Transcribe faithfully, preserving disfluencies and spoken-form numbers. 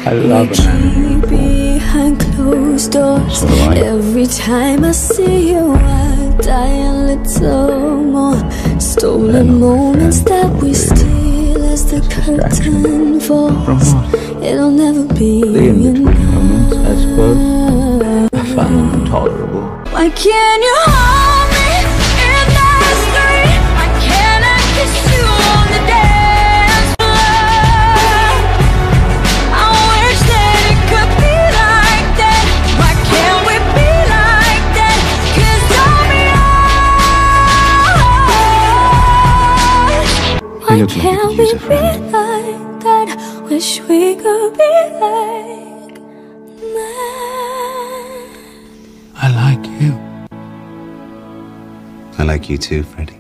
I love a man behind closed doors. So do I. Every time I see you, I die a little more. Stolen moments that we steal as the curtain falls. From what? It'll never be The in-between moments, I suppose. enough. Fun and intolerable. Why can't you hold me in the street? Why can't I kiss you on the dance floor? I wish that it could be like that. Why can't we be like that? 'Cause I'm yours. Why look like you can't could we use a be friend. like that? Wish we could be like that. I like you. I like you too, Freddie.